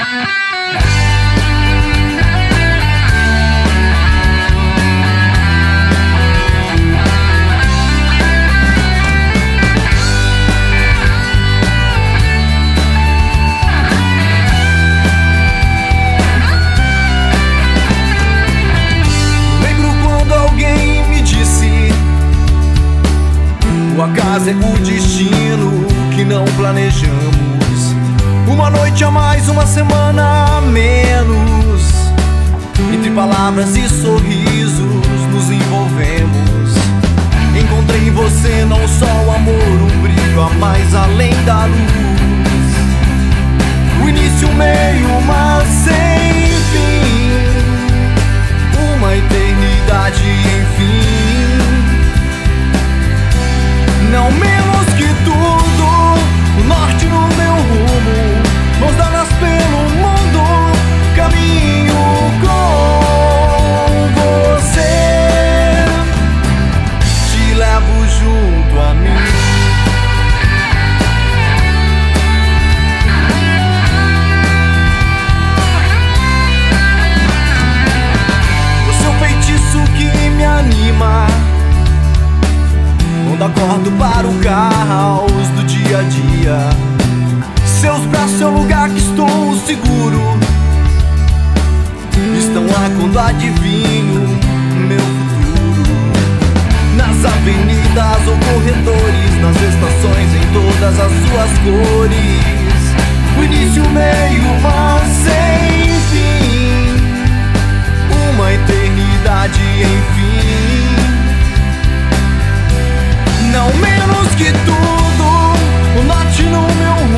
O acaso é o destino que não planejamos. Uma noite a mais, uma semana a menos. Entre palavras e sorrisos nos envolvemos. Encontrei em você não só o amor, um brilho a mais além da luz. O início, o meio, mas sem fim. Uma eternidade, enfim. Não menos que tudo, o norte no meu rumo, mãos dadas pelo mundo, caminho com você. Te levo junto a mim. Você é o feitiço que me anima, quando acordo para o caos do dia a dia. Seus braços é o lugar que estou seguro. Estão lá quando adivinho meu futuro. Nas avenidas ou corredores, nas estações, em todas as suas cores. O início, o meio, mas sem fim. Uma eternidade, enfim. Não menos que tudo, o norte no meu